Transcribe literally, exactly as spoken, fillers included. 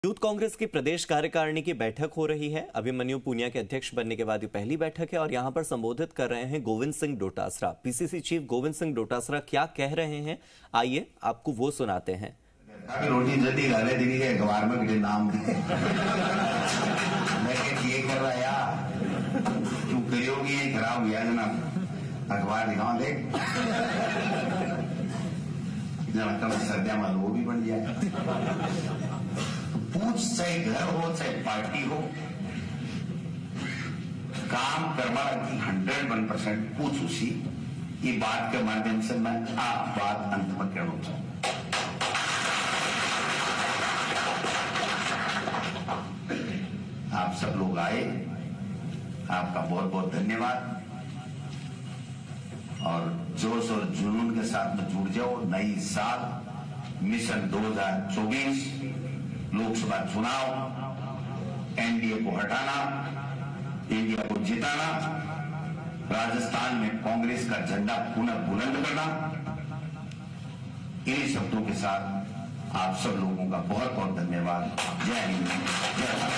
Youth Congress की प्रदेश कार्यकारिणी की बैठक हो रही है। अभिमन्यु पूनिया के अध्यक्ष बनने के बाद ये पहली बैठक है और यहां पर संबोधित कर रहे हैं गोविंद सिंह डोटासरा। पीसीसी चीफ गोविंद सिंह डोटासरा क्या कह रहे हैं, आइए आपको वो सुनाते हैं। रोटी जल्दी गाले दी है अखबार में कितने नाम मैं ये कर रहा यार तू करियोगी ये खराब गया जनाब अखबार दिखाओ देख जना कल सद्या में वो भी बन जाए। पूछ चाहे घर हो चाहे पार्टी हो काम करवा की हंड्रेड वन परसेंट पूछ उसी ये बात के माध्यम से मैं आप बात अंत में कहना चाहूंगा। आप सब लोग आए, आपका बहुत बहुत धन्यवाद और जोश और जुनून के साथ में जुड़ जाओ। नई साल मिशन दो हज़ार चौबीस लोकसभा चुनाव, एनडीए को हटाना, इंडिया को जिताना, राजस्थान में कांग्रेस का झंडा पुनः बुलंद करना। इन्हीं शब्दों के साथ आप सब लोगों का बहुत बहुत धन्यवाद। जय हिंद, जय भारत।